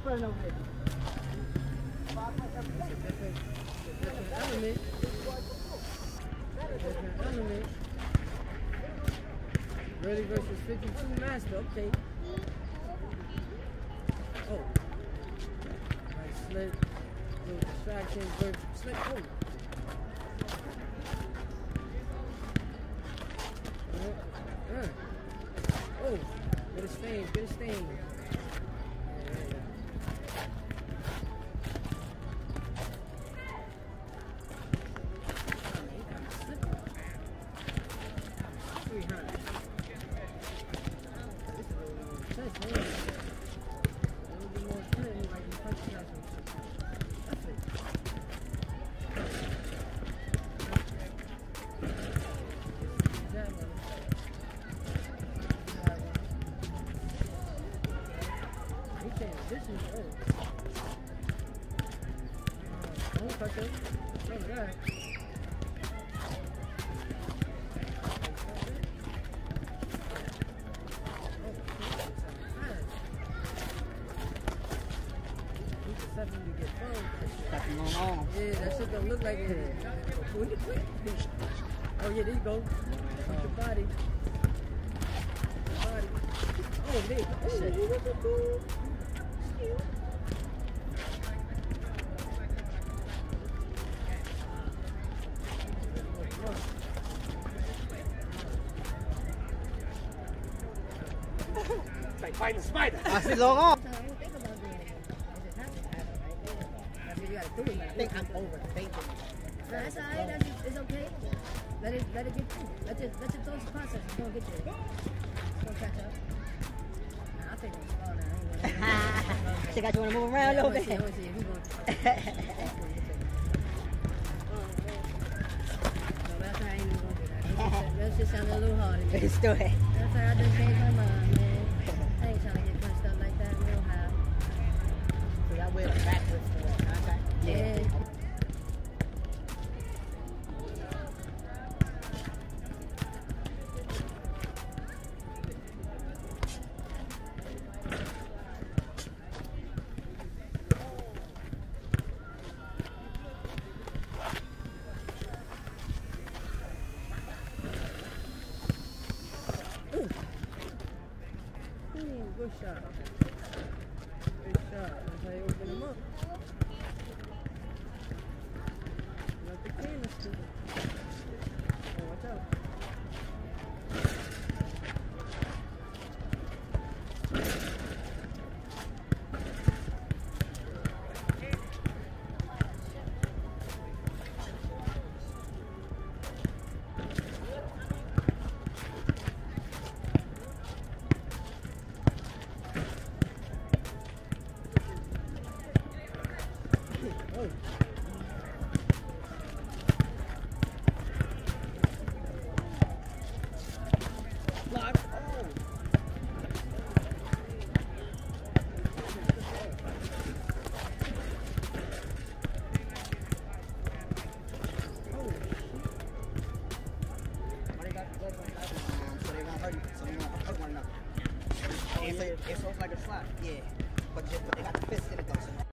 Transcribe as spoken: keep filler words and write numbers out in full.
burn over there. Different element. Different element. Really versus fifty-two master. Okay. Oh. Nice slip. Little distraction. Versus slip. Oh. Uh, uh. Oh. Get a stain. Get a stain. This is oh. Don't touch it. Look at that. Yeah, that shit don't look like it. Oh yeah, there you go. With your body. Your body. Oh, there. Oh, shit. Like fighting a spider. I see long on. I think I'm overthinking. No, that's alright. That's it's okay. Let it let it get through. Let it let it through the process. It's gonna get there. It's gonna catch up. Nah, I think it's small now. She got you want to move around a little bit. I want to see if he's gonna. No, that's how I ain't even gonna do that. That shit sounded a little hard. Let's do it. That's how I just changed my mind, man. I ain't trying to get punched up like that. We don't have. So y'all wear the backwards for that contact? Yeah. Ooh, good shot. Good shot. That's how you open them up. Not the cleanest. Oh, watch out.